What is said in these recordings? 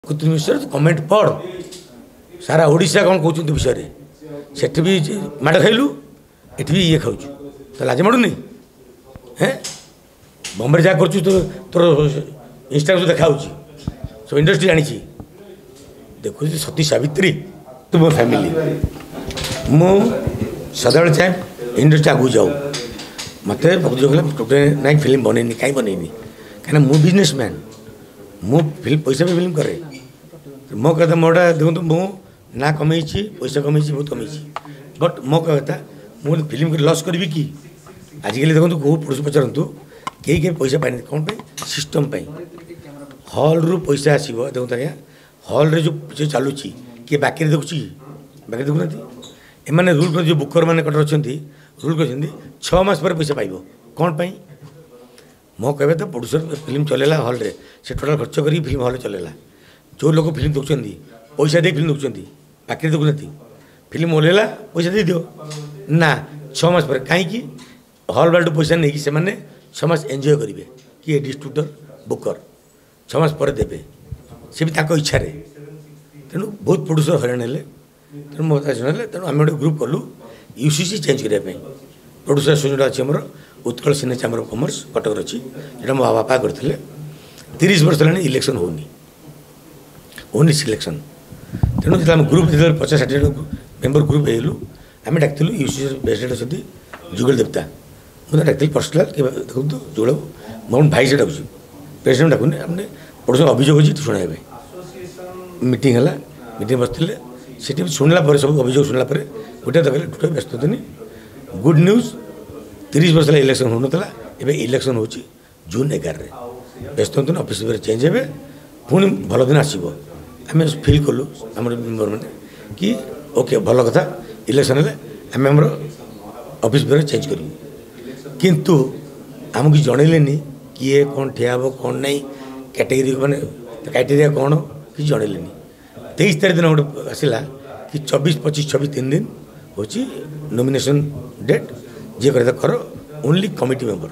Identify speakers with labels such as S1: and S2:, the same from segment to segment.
S1: विषय कमेंट पढ़ सारा ओडिशा कौन कहते विषय से भी माड़ खाइलु ये भी ये खाऊ तो लाज माड़ूनी हैं बम्बे जहाँ कर तोर इंस्टाग्राम देखा सब इंडस्ट्री जानी देखु सती सावित्री तुम फैमिली मु सदाबले चाहे इंडस्ट्री आगू जाऊ मत ना फिल्म बनईनी कहीं बनईनी कहीं मु बिजनेसमैन मु फिल्म पैसा भी फिल्म करे मो कहता मोटा देखो मु ना कमे पैसा कमे बहुत कमे बट मो कहता मुझे फिल्म लॉस करी कि आजिकल देखो कौ पुरुष पचारतु कई पैसा पाए कौन सिस्टम हॉल रु पैसा आसो देखो आज्ञा हॉल रे जो चलुँ किए बाकी देखुची बाकी देखुना एम रूल कर जो बुकर मैंने कटर अच्छा रूल कर 6 मास पर पैसा पाइब कौन पाई मो कहे तो प्रोड्यूसर फिल्म चलेला हॉल रे से टोटाल खर्च कर फिल्म हॉल चलेला जो लोग फिल्म देखुं पैसा दे फिल्म देखुं बाकी देखुना फिल्म ओल्ला पैसा दे दियो ना 6 मास पर कहीं हॉल वाले पैसा नहीं से 6 मास एंजॉय करेंगे किए डिस्ट्रीब्यूटर बुकर 6 मास पर देवे सी भी इच्छा तेणु बहुत प्रोड्यूसर हईराण है तेणु मो शुणा तेणु आम गोटे ग्रुप कलु यूसीसी चेंज करने प्रोड्यूसर जोटा अच्छी आम Utkal cine chamber of commerce Cuttack अच्छी जो मो बापा करते 30 वर्ष है इलेक्शन होनी सिलेक्शन तेणु जो ग्रुप जो 50-60 मेम्बर ग्रुप हेलु आम डाकलु यूसीसी प्रेसिडेंट अच्छा जुगल देवता मुझे डाकती पर्सनाल देखो जुगल मोहन भाई से डाकुची प्रेसिडेंट डाकुनी आमने प्रोड्यूसर अभियोग अच्छी शुणाइबे मीटिंग है मीटिंग बसते से शुणला सब अभियोग शुणला गोटे देखिए टोटे व्यस्त दिन गुड न्यूज 30 वर्ष इलेक्शन होना एवं इलेक्शन हो जून 11 व्यस्त दिन ऑफिस चेंज हे पुणी भल दिन आसो आम फिल कलु आम मेम्बर मैंने कि ओके भल कथा इलेक्शन है आम आम ऑफिस चेंज करूँ किंतु आमको जनइले किए कौन ठिया हे कौन ना कैटेगरी माने क्राइटेरिया कौन कि जनइले 23 तारीख दिन गोटे आसला कि 24-25-26 3 दिन हो नॉमिनेशन डेट जी कर ओनली कमिटी मेंबर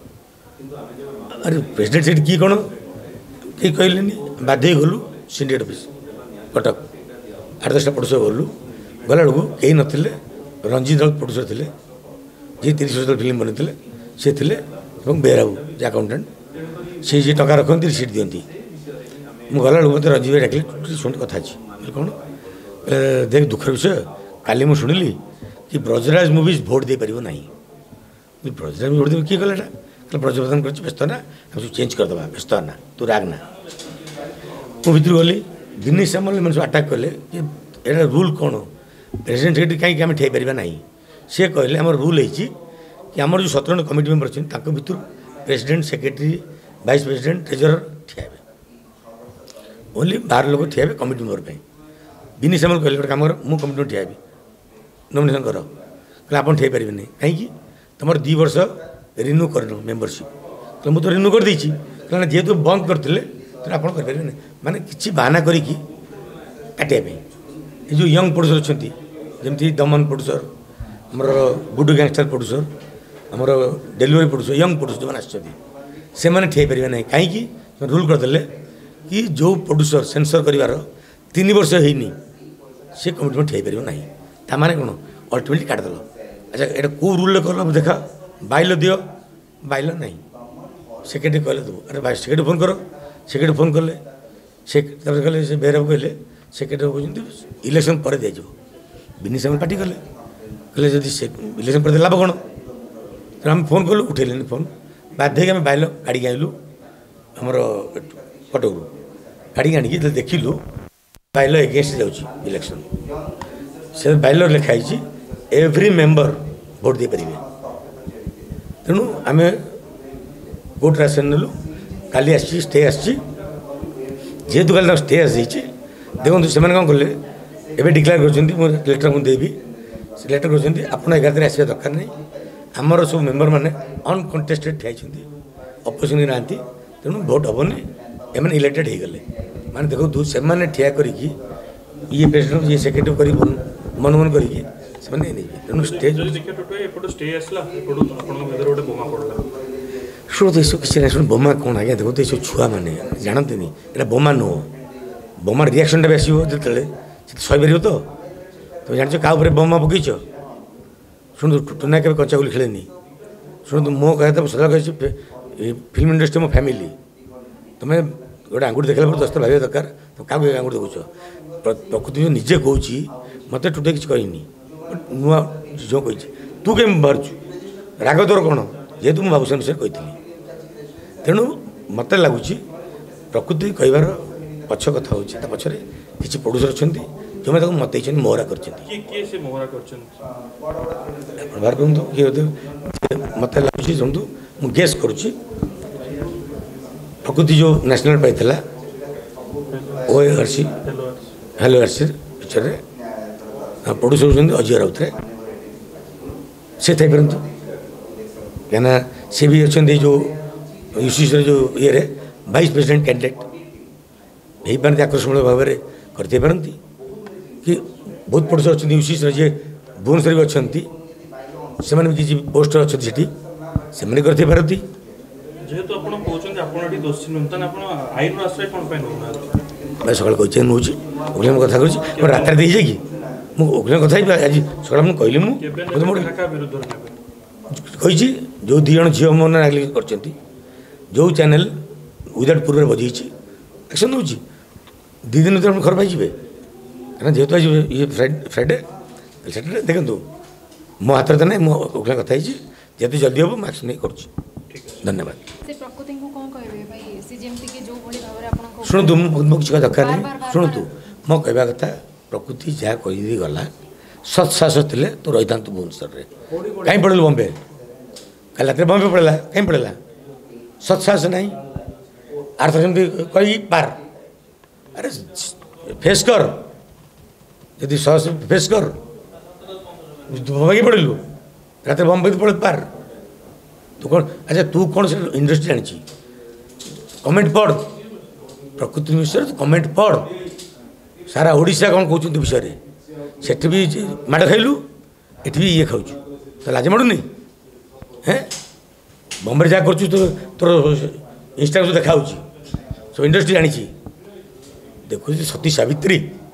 S1: अरे प्रेसिडेंट सीट किए कौन कहीं कहले बाध्य गलु सिंडिकेट ऑफिस कटक 8-10 प्रोड्यूसर गलु गला बेलू कहीं नथिले रंजीत दल प्रोड्यूसर थे जी 30 वर्ष फिल्म बनते सी थे बेहराबू जे अकाउंटेंट सी जी टका रखती रिसीट दिखती मुझे गला बेलू मत रंजीत भाई डाकिले शुण कथा कौन देख दुखर विषय काली मुझे शुणिली कि ब्रजराज मुवीज भोट दे पार ना ब्रजराज भोट दे किए कला ब्रजप्रदान कर व्यस्त ना हम सब चेंज करदे व्यस्त ना तू राग ना मु भर गली दिनेश सामल मैंने सब आटाक कले कि एटा रूल कौन प्रेसिडेंट सेक्रेटरी कहीं आम ठे पार ना सी कहले आम रूल है कि आम जो 17 कमिटी मेम्बर अच्छे भर president secretary vice president treasurer ठिया ओनली 12 लोग ठिया कमिटी मेम्बर पर दिनेश सामल कहले गोटे कम कर मु कमिटी में ठिया नॉमिनेशन कर कहले आप ठे पारे नहीं कहीं तुम 2 वर्ष रिन्यू कर मेम्बरशिप तो मुझे तो रिन्यू कर देती कहना जेहेतु बंद करते तो आप करें माने किसी बहाना करी काटापी ये जो यंग प्रोड्यूसर अच्छा जमी दमन प्रोड्यूसर आमर गुडू गैंगस्टर प्रोड्यूसर आमर डेलीवरी प्रोड्यूसर यंग प्रोड्यूसर जो आसते से ठे पारे ना कहीं रूल करदे कि जो प्रोड्यूसर सेंसर कर 3 वर्ष होनी से कमिटी में ठे पार ना ताने कौन अल्टिमेटली काटिदेल अच्छा ये कौ रूल कल देखा बाइल दियो बाइल ना सेक्रेटरी कहले देव अरे भाई सेक्रेटरी फोन कर सेक्रेटरी फोन कले से कहले से बेहराब कहले सेक्रेटरी कहते इलेक्शन पर दिज्व बिनी सामने पार्टी कले कहले जब इलेक्शन पर लाभ कौन तो आम फोन कलु उठेल फोन बाध्य आम बाइल गाड़ी आनलु आमर कटकू गाड़ी आणिकी देखिलु बाइल एगेन्स्ट जाऊँगी इलेक्शन से बाइल लिखाई एव्री मेम्बर भोट दे पारे तेणु आम कोर्ट आसन नेलु काली आसी स्टे आहेतु काली स्टे आसी देखो से कौन कले एवं डिक्लेयर कर लेटर मुझे देवी से लेटर कर आप 11 तारीख आसवा दरकार नहीं आमर सब मेम्बर मैंने अनकंटेस्टेड ठिया अपोजिशन ना तेणु भोट हेनी एम इलेक्टेड हो गले माने देखो से ठिया कर ये प्रेसिडेंट ये सेक्रेटरी कर मन मन कर तेणु स्टेज शुण तो ये किसी ना शुण बोमा कौन आज्ञा देखो तो ये छुआ मैंने जानते नहीं ये बोमा नुह ବୋମାର ରିଆକ୍ସନଟା ବି ଆସିବ ଯେତେବେଳେ ସେ ସହିପାରିବ ତ ତୁମେ ଜାଣିଛ କାହା ଉପରେ ବୋମା ପକେଇଛ ଶୁଣନ୍ତୁ ଟୁନା କେବେ କଞ୍ଚା ଗୁଲି ଖେଳେନି ଶୁଣନ୍ତୁ ମୋ କହିବା ତ ସଦା କହିଛି ଫିଲ୍ମ ଇଣ୍ଡଷ୍ଟ୍ରି ମୋ ଫ୍ୟାମିଲି ତୁମେ ଗୋଟେ ଆଙ୍ଗୁଠି ଦେଖିଲା ପରେ ଦଶଟା ଭାବିବା ଦରକାର ତୁମେ କାହାକୁ ଆଙ୍ଗୁଠି ଦେଖୁଛ ପ୍ରକୃତି ନିଜେ କହୁଛି ମୋତେ ଟୁଟେ କିଛି କହିନି ନୂଆ ଯେଉଁ କହିଛି ତୁ କେମିତି ବାହାରୁଛୁ ରାଗ ତୋର କ'ଣ ଯେହେତୁ ମୁଁ ବାବୁସାନ ବିଷୟରେ କହିଥିଲି ତେଣୁ ମୋତେ ଲାଗୁଛି ପ୍ରକୃତି କହିବାର ପଛ କଥା ହେଉଛି ତା ପଛରେ କିଛି ପ୍ରଡ୍ୟୁସର ଅଛନ୍ତି ଯେଉଁମାନେ ତାକୁ ମତେଇଛନ୍ତି ମୋହରା କରିଛନ୍ତି ଆପଣ ବାହାର କରନ୍ତୁ କିଏ ମୋତେ ଲାଗୁଛି ଶୁଣନ୍ତୁ ମୁଁ ଗେସ୍ କରୁଛି ପ୍ରକୃତି ଯେଉଁ ନ୍ୟାସନାଲ୍ ପାଇଥିଲା OARC ହ୍ୟାଲୋ ଆର୍ସି ପିକ୍ଚରରେ ପ୍ରଡ୍ୟୁସର ହେଉଛନ୍ତି ଅଜୟ ରାଉତରାୟ ସେ ଥାଇପାରନ୍ତି କାହିଁକିନା ସେ ବି ଅଛନ୍ତି ଯେଉଁ ୟୁସିସିର ଯେଉଁ ଇଏରେ ଭାଇସ୍ ପ୍ରେସିଡେଣ୍ଟ କ୍ୟାଣ୍ଡିଡେଟ୍ ହେଇପାରନ୍ତି ଆକର୍ଷଣୀୟ ଭାବରେ କରିଥାଇପାରନ୍ତି କି ବହୁତ ପ୍ରଡ୍ୟୁସର ଅଛନ୍ତି ୟୁସିସିର ଯିଏ ଭୁବନେଶ୍ୱରରେ ବି ଅଛନ୍ତି ସେମାନେ ବି କିଛି ପୋଷ୍ଟର ଅଛନ୍ତି ସେଠି ସେମାନେ କରିଥାଇପାରନ୍ତି
S2: ଯେହେତୁ ଆପଣ କହୁଛନ୍ତି ଆପଣ ଏଠି ଦୋଷୀ ନୁହନ୍ତି ତାହେଲେ ଆପଣ ଆଇନର ଆଶ୍ରୟ କ'ଣ ପାଇଁ ନେଉନାହାନ୍ତି
S1: ସକାଳେ କହିଛି ନେଉଛି ଓକିଲଙ୍କ କଥା କହୁଛି କ'ଣ ରାତିରେ ଦେଇଯାଏ କି ମୁଁ ଓକିଲଙ୍କ କଥା ହେଇବି ଆଜି ସକାଳେ ମୁଁ କହିଲି ମୁଁ କହିଛି ଯେଉଁ ଦୁଇ ଜଣ ଝିଅ ମାନେ ରାଗଲି କରିଛନ୍ତି ଯେଉଁ ଚ୍ୟାନେଲ ୱିଦାଉଟ୍ ପୂର୍ବରୁ ବଜେଇଛି ଆକ୍ସନ୍ ନେଉଛି 2 ଦିନ ଭିତରେ ଆପଣ ଘର ପାଇଯିବେ କାରଣ ଯେହେତୁ ଆଜି ଇଏ ଫ୍ରାଇଡ଼େ ସାଟର୍ଡେ ଦେଖନ୍ତୁ ମୋ ହାତରେ ତ ନାହିଁ ମୋ ଓକିଲ କଥା ହେଇଛି ଯେତେ ଜଲ୍ଦି ହେବ ମୁଁ ଆକ୍ସନ୍ ନେଇ କରୁଛି ଧନ୍ୟବାଦ ଶୁଣନ୍ତୁ ମୁଁ କିଛି ଦରକାର ନାହିଁ ଶୁଣନ୍ତୁ ମୋ କହିବା କଥା ପ୍ରକୃତି ଯାହା କହିଦେଇ ଗଲା ସତ୍ସାହସ ଥିଲେ ତୁ ରହିଥାନ୍ତୁ ଭୁବନେଶ୍ୱରରେ କାହିଁ ପଳେଇଲୁ ବମ୍ବେ କାଲି ରାତିରେ ବମ୍ବେ ପଳେଇଲା କାହିଁ ପଳେଇଲା ସତ୍ସାହସ ନାହିଁ ଆର୍ଥ ସେମିତି କହି ପାର ଆରେ ଫେସ୍ କର ଯଦି ସାହସ ଫେସ୍ କର ବମ୍ବେ ପଳେଇଲୁ ରାତିରେ ବମ୍ବେ ପଳେଇ ପାର ତୁ କ'ଣ ଆଚ୍ଛା ତୁ କ'ଣ ସେ ଇଣ୍ଡଷ୍ଟ୍ରି ଜାଣିଛି କମେଣ୍ଟ ପଢ଼ ପ୍ରକୃତି ବିଷୟରେ ତୁ କମେଣ୍ଟ ପଢ଼ ସାରା ଓଡ଼ିଶା କ'ଣ କହୁଛନ୍ତି ବିଷୟରେ ସେଠି ବି ମାଡ଼ ଖାଇଲୁ ଏଠି ବି ଇଏ ଖାଉଛୁ ତ ଲାଜ ମାଡ଼ୁନି ହେଁ ବମ୍ବେରେ ଯାହା କରୁଛୁ ତୋର ଇନଷ୍ଟାଗ୍ରାମ ଦେଖାହେଉଛି ସବୁ ଇଣ୍ଡଷ୍ଟ୍ରି ଜାଣିଛି ଦେଖୁଛି ସତୀ ସାବିତ୍ରୀ